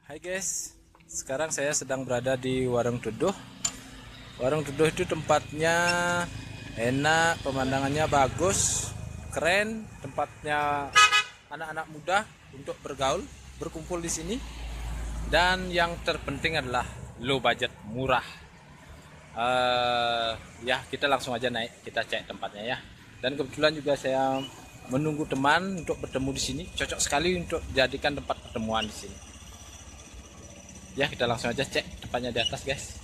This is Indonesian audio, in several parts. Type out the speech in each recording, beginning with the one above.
Hai guys, sekarang saya sedang berada di Warung Duduh. Warung Duduh itu tempatnya enak, pemandangannya bagus, keren. Tempatnya anak-anak muda untuk bergaul, berkumpul di sini. Dan yang terpenting adalah low budget, murah. Ya, kita langsung aja naik, kita cek tempatnya ya. Dan kebetulan juga saya menunggu teman untuk bertemu di sini. Cocok sekali untuk dijadikan tempat pertemuan di sini. Ya, kita langsung aja cek tempatnya di atas guys.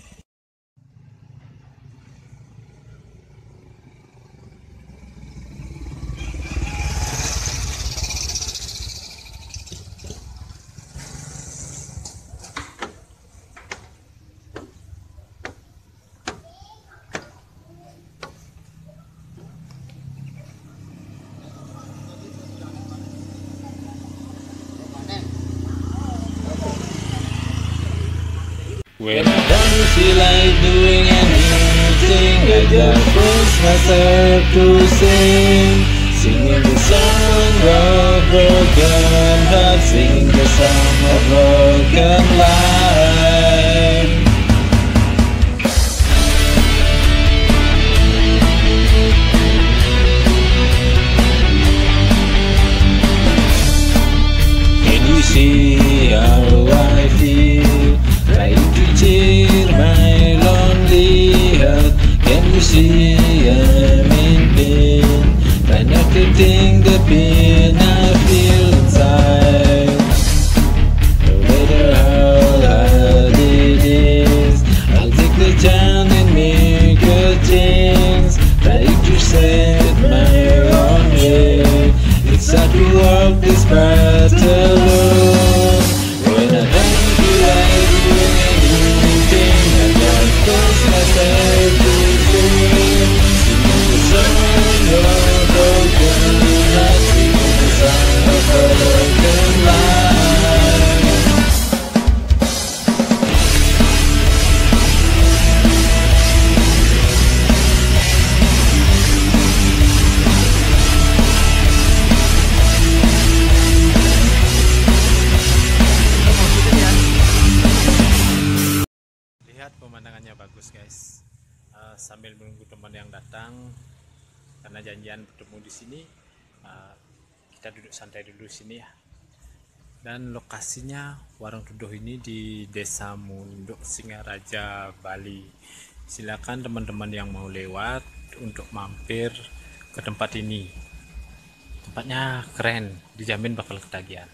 When I don't feel like doing anything, I just force myself to sing. Singing the song of broken heart, singing the song of broken life. Can you see how I feel? Trying to cheer my lonely heart. Can you see I'm in pain? Try not to think the pain I feel inside. No matter how hard it is, I'll take the chance and make a change. Trying to set my own way. It's hard to walk this path alone. When I don't feel like doing anything, I just force myself to sing. Singing the song of broken heart, singing the song of broken life. Lihat pemandangannya bagus guys. Sambil menunggu teman yang datang karena janjian bertemu di sini, kita duduk santai dulu di sini ya. Dan lokasinya Warung Duduh ini di Desa Munduk, Singaraja, Bali. Silakan teman-teman yang mau lewat untuk mampir ke tempat ini. Tempatnya keren, dijamin bakal ketagihan.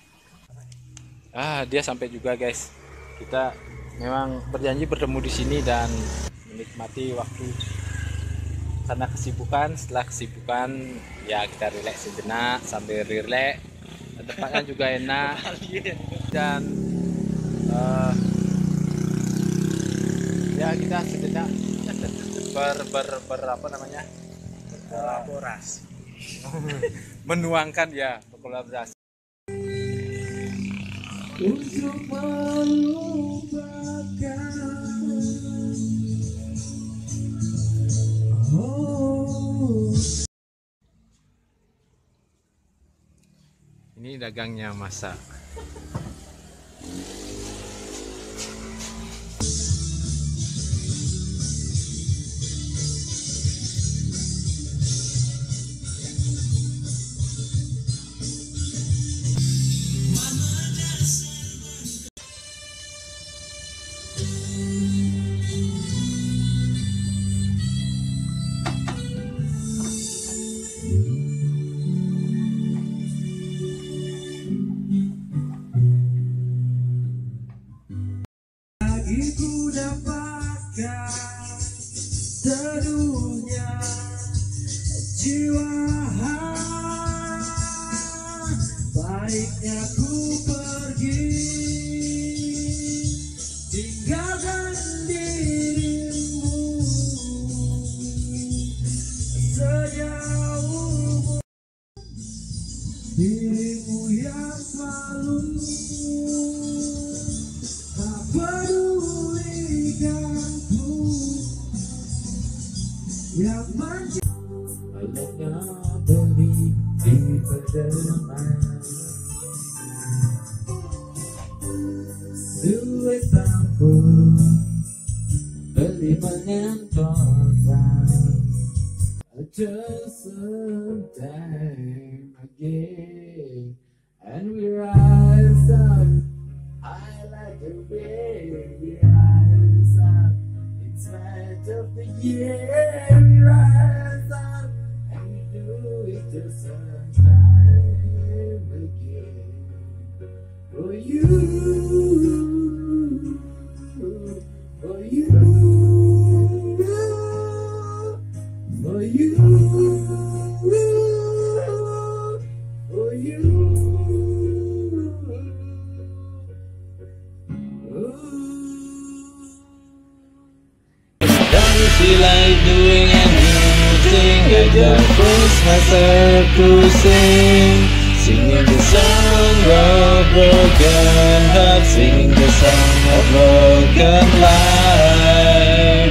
Dia sampai juga guys. Kita memang berjanji bertemu di sini dan menikmati waktu karena kesibukan. Setelah kesibukan ya kita rileks sejenak sambil rileks. Tempatnya juga enak dan ya kita sejenak apa namanya, berkolaborasi menuangkan ya berkolaborasi Untuk melupakan Ini dagangnya masak. Ku dapatkan teduhnya jiwa, baiknya ku pergi tinggalkan dirimu sejauh dirimu yang selalu tak pedulikanku, yang mencintai beli di pedalaman. pun beli menyentosan just sometime again, and we rise up. I like the way we rise up. In spite of the year, we rise up, and we do it just sometime again. For you, for you, for you, for you. Don't you feel like doing anything? I just force myself to sing, singing the song of broken heart, singing the song of broken life.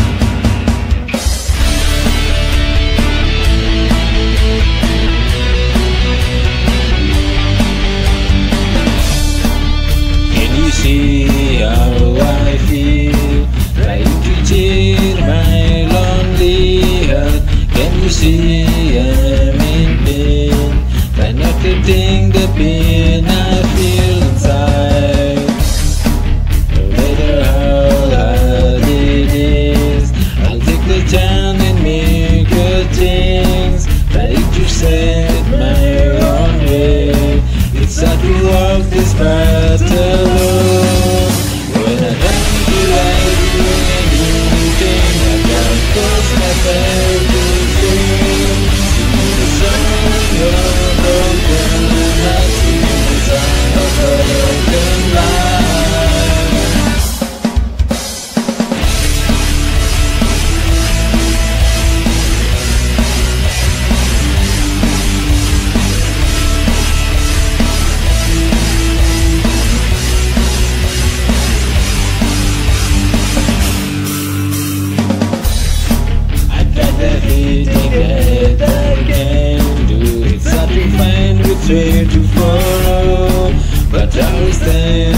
Can you see how I feel, trying to cheer my lonely heart? Can you see I'm in pain, try not to think the pain I feel inside? No matter how hard it is, I'll take the chance and make a change, try to set my own way. It's hard to walk this path alone when I don't feel like doing anything. I can't force myself to sing, singing the song of broken hearts, singing the song of broken life. That I can do, it's hard to find which way to follow, but I will stand